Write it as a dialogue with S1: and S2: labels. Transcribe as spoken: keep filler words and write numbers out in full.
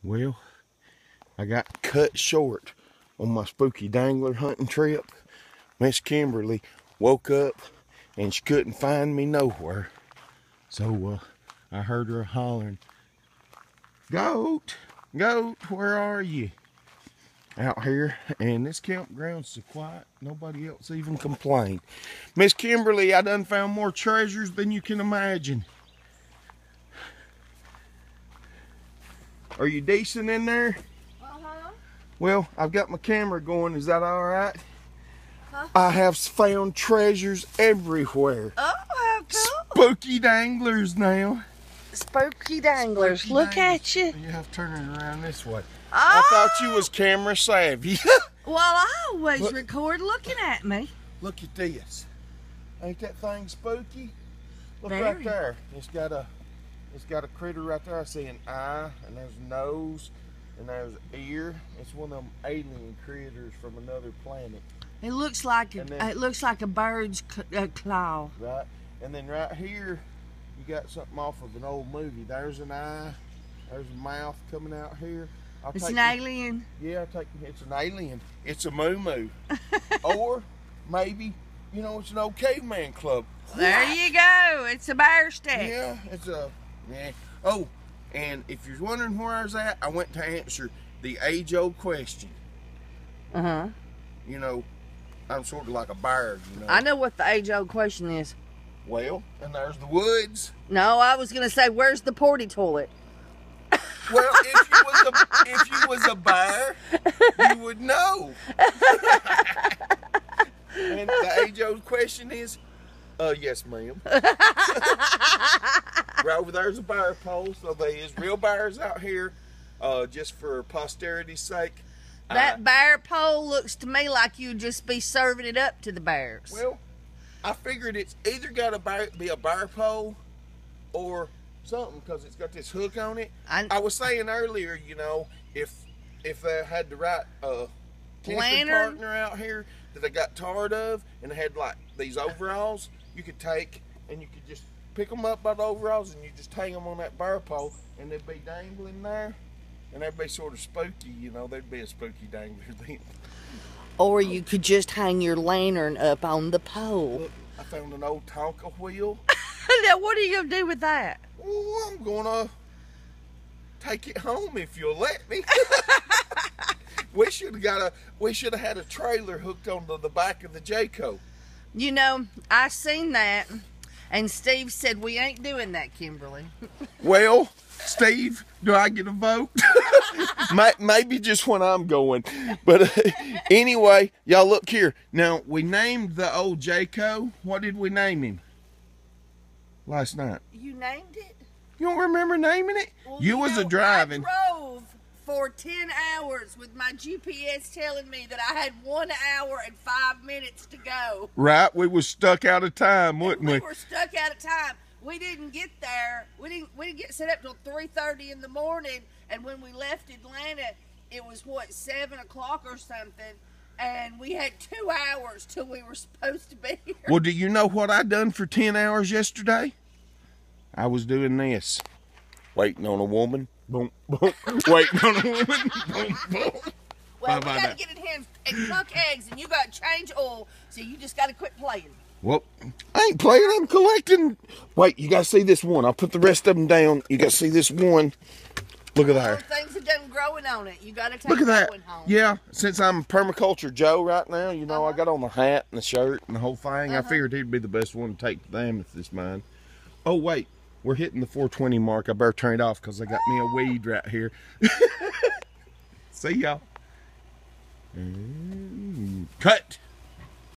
S1: Well, I got cut short on my spooky dangler hunting trip. Miss Kimberly woke up and she couldn't find me nowhere. So uh, I heard her hollering, "Goat, goat, where are you?" Out here, and this campground's so quiet, nobody else even complained. Miss Kimberly, I done found more treasures than you can imagine. Are you decent in there?
S2: Uh-huh.
S1: Well, I've got my camera going. Is that all right?
S2: Huh?
S1: I have found treasures everywhere.
S2: Oh, how cool.
S1: Spooky danglers now.
S2: Spooky danglers.
S1: Spooky
S2: Look
S1: danglers.
S2: at you.
S1: You have to turn it around this way.
S2: Oh.
S1: I thought you was camera savvy.
S2: Well, I always
S1: Look.
S2: record looking at me.
S1: Look at this. Ain't that thing spooky? Look
S2: Very.
S1: right there. It's got a it's got a critter right there. I see an eye, and there's a nose, and there's an ear. It's one of them alien critters from another planet.
S2: It looks like a,
S1: And then-
S2: it looks like a bird's c uh, claw.
S1: Right? And then right here, you got something off of an old movie. There's an eye. There's a mouth coming out here. I'll
S2: It's
S1: take
S2: an
S1: you-
S2: alien.
S1: Yeah, I'll take it's an alien. It's a moo-moo. Or maybe, you know, it's an old caveman club.
S2: There you go. It's a bear stick.
S1: Yeah, it's a yeah. Oh, and if you're wondering where I was at, I went to answer the age-old question.
S2: Uh huh.
S1: You know, I'm sort of like a bird, you know.
S2: I know what the age-old question is.
S1: Well, and there's the woods.
S2: No, I was gonna say, where's the porty toilet?
S1: Well, if you was a if you was a bear, you would know. And the age-old question is, uh, yes, ma'am. Right over there's a bear pole, so there is real bears out here, uh, just for posterity's sake.
S2: That
S1: I-
S2: bear pole looks to me like you'd just be serving it up to the bears.
S1: Well, I figured it's either got to be a bear pole or something, because it's got this hook on it.
S2: I-
S1: I was saying earlier, you know, if if they had the right uh, camping
S2: Lantern?
S1: partner out here that they got tired of, and they had like these overalls, you could take and you could just pick them up by the overalls and you just hang them on that bear pole, and they'd be dangling there, and they'd be sort of spooky, you know. They'd be a spooky dangler then.
S2: Or you could just hang your lantern up on the pole.
S1: Look, I found an old Tonka wheel.
S2: Now, what are you gonna do with that?
S1: Oh, I'm gonna take it home if you'll let me. we should have got a. We should have had a trailer hooked onto the back of the Jayco.
S2: You know, I seen that, and Steve said we ain't doing that, Kimberly.
S1: Well, Steve, do I get a vote? May- Maybe just when I'm going. But uh, anyway, y'all look here. Now we named the old Jayco. What did we name him last night?
S2: You named it?
S1: You don't remember naming it?
S2: Well,
S1: you was
S2: know,
S1: a driving.
S2: I drove for ten hours with my G P S telling me that I had one hour and five minutes to go.
S1: Right, we was stuck out of time, wouldn't
S2: We
S1: we?
S2: were stuck out of time. We didn't get there. We didn't. We didn't get set up till three thirty in the morning. And when we left Atlanta, it was what, seven o'clock or something. And we had two hours till we were supposed to be here.
S1: Well, do you know what I done for ten hours yesterday? I was doing this. Waiting on a woman. Boom, boom. Waiting on a woman. Boom, boom.
S2: Well,
S1: Bye-bye
S2: we got
S1: now.
S2: to get in here and, and cook eggs, and you got to change oil, so you just got to quit playing.
S1: Well, I ain't playing. I'm collecting. Wait, you got to see this one. I'll put the rest of them down. You got to see this one. Look at
S2: Little
S1: that.
S2: things are done growing on it. You got to take
S1: Look at that.
S2: one home.
S1: Yeah, since I'm Permaculture Joe right now, you know,
S2: Uh-huh.
S1: I got on the hat and the shirt and the whole thing. I
S2: Uh-huh.
S1: figured he'd be the best one to take to the amethyst mine. Oh, wait. We're hitting the four twenty mark. I better turn it off because I got me a weed right here. See y'all. Cut.